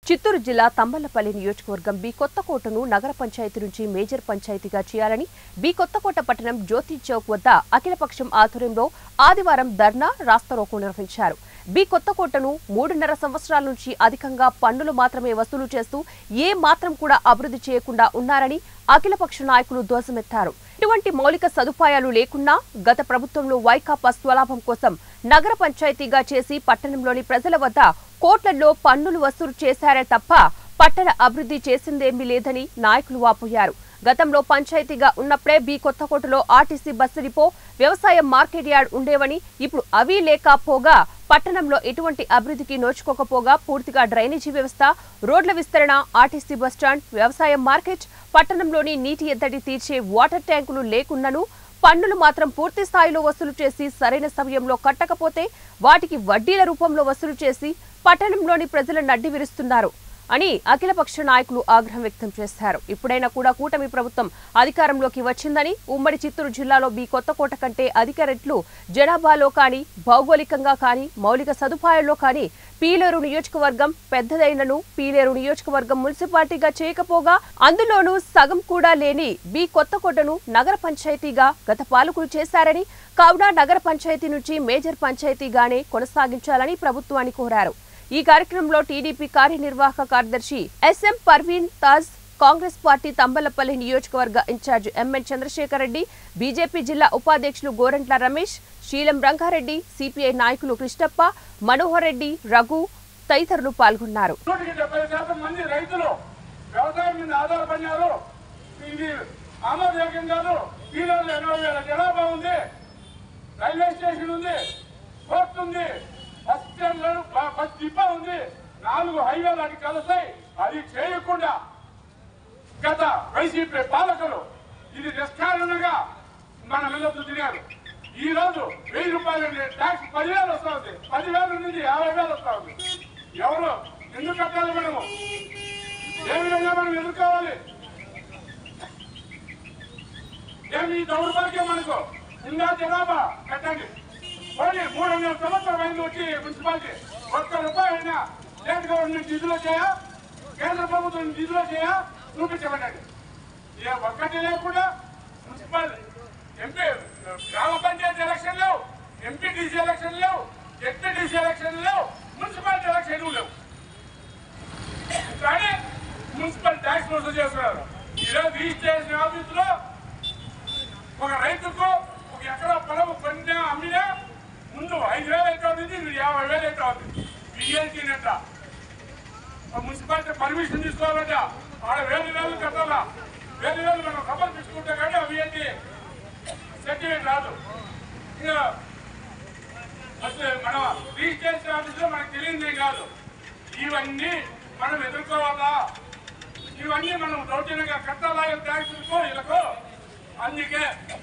చిత్తూరు జిల్లా తంబలపల్లి నియోజకవర్గం బి కొత్తకోటను నగర పంచాయతీ నుంచి మేజర్ పంచాయతీగా చేయాలని బి కొత్తకోట పట్టణం జ్యోతి చౌక్ వద్ద అఖిలపక్షం ఆధ్వర్యంలో ఆదివారం ధర్నా రాస్తారోకో నిర్వహించారు. బి కొత్తకోటను 3.5 సంవత్సరాల నుంచి అధికంగా పన్నులు మాత్రమే వసూలు చేస్తూ ఏ మాత్రం కూడా అభివృద్ధి చేయకుండా ఉన్నారని అఖిలపక్ష నాయకులు ధ్వజమెత్తారు. ఇటువంటి మౌలిక సదుపాయాలు లేకున్నా గత ప్రభుత్వంలో వైకాపా స్వలాభం కోసం నగర పంచాయతీగా చేసి పట్టణంలోని ప్రజల వద్ద కోట్లలో పన్నులు వసూలు చేశారే తప్ప పట్టణ అభివృద్ధి చేసిందేమీ లేదని నాయకులు వాపోయారు. గతంలో పంచాయతీగా ఉన్నప్పుడే బి కొత్తకోటలో ఆర్టీసీ బస్సు డిపో, వ్యవసాయ మార్కెట్ యార్డ్ ఉండేవని ఇప్పుడు అవి లేకపోగా పట్టణంలో ఎటువంటి అభివృద్ధికి నోచుకోకపోగా పూర్తిగా డ్రైనేజీ వ్యవస్థ, రోడ్ల విస్తరణ, ఆర్టీసీ బస్టాండ్, వ్యవసాయ మార్కెట్, పట్టణంలోని నీటి ఎద్దడి తీర్చే వాటర్ ట్యాంకులు లేకున్నను పన్నులు మాత్రం పూర్తి స్థాయిలో వసూలు చేసి సరైన సమయంలో కట్టకపోతే వాటికి వడ్డీల రూపంలో వసూలు చేసి పట్టణంలోని ప్రజలను అడ్డి విరుస్తున్నారు అని అఖిలపక్ష నాయకులు ఆగ్రహం వ్యక్తం చేశారు. ఇప్పుడైనా కూడా కూటమి ప్రభుత్వం అధికారంలోకి వచ్చిందని, ఉమ్మడి చిత్తూరు జిల్లాలో బి కొత్తకోట కంటే అధిక రెట్లు జనాభాలో కానీ, భౌగోళికంగా కానీ, మౌలిక సదుపాయాల్లో కానీ పీలేరు నియోజకవర్గం పెద్దదైనను పీలేరు నియోజకవర్గం మున్సిపాలిటీగా చేయకపోగా అందులోనూ సగం కూడా లేని బి కొత్తకోటను నగర పంచాయతీగా గత పాలకులు చేశారని, కావున నగర పంచాయతీ నుంచి మేజర్ పంచాయతీగానే కొనసాగించాలని ప్రభుత్వాన్ని కోరారు. ఈ కార్యక్రమంలో టీడీపీ కార్యనిర్వాహక కార్యదర్శి SM Parveen Taj, Congress party Thamballapalli నియోజకవర్గ incharge MN Chandrasekhar Reddy, BJP జిల్లా ఉపాధ్యక్షులు గోరంట్ల రమేష్, శీలం రంగారెడ్డి, సిపిఐ నాయకులు కృష్ణప్ప, మనోహర్ రెడ్డి, రఘు తదితరులు పాల్గొన్నారు. నాలుగు హైవేలు అటు కలుస్తాయి. అది చేయకుండా గత వైసీపీ పాలకులు ఇది నిష్కారణంగా మన మిల్లలు తిరిగారు. ఈ రోజు 1000 రూపాయలు ట్యాక్స్ 10,000 వస్తా ఉంది. 10,000 నుంచి 50,000 వస్తా ఉంది. ఎవరు ఎందుకు కట్టాలి? మనము ఏ విధంగా మనం ఎదుర్కోవాలి? ఏమి దౌర్భాగ్యం మనకు ఉందా? జనాభా కట్టండి. 300 సంవత్సరాల మంది వచ్చి మున్సిపాలిటీ ₹1 అయినా స్టేట్ గవర్నమెంట్ నిధులు చేయా, కేంద్ర ప్రభుత్వం నిధులు చేయా చూపించబడ్డాడు. ఏ ఒక్కటి లేకుండా మున్సిపల్ ఎంపీ గ్రామ పంచాయతీ ఎలక్షన్ లేవు, ఎంపీటీసీ ఎలక్షన్ లేవు, జెడ్పీటీసీ ఎలక్షన్ లేవు, మున్సిపాలిటీ ఎలక్షన్ లేవు. కానీ మున్సిపల్ ట్యాక్స్ వసూలు చేస్తున్నారు. ఈరోజు రిజిస్ట్రేషన్ ఆఫీసులో ఒక రైతుకు 1 ఎకరా పొలం కొన్నా అమ్మినా ముందు 5,000 ఎట్లా అవుతుంది, 50,000 ఎట్లా అవుతుంది. బిఎల్టీ నెట్ట మున్సిపాలిటీ పర్మిషన్ తీసుకోవాలంట. ఆడ 1,000 కట్టాలా. 1,000 మనం సమర్పించుకుంటే కానీ ఆ బిఎల్టీ సర్టిఫికేట్ రాదు. ఇంకా అసలు మన రిజిస్ట్రేషన్ ఆఫీసులో మనకు తెలియదే కాదు. ఇవన్నీ మనం ఎదుర్కోవాలా, ఇవన్నీ మనం దౌర్జన్యంగా కట్టాలా ట్యాక్సులకు వీళ్ళకు. అందుకే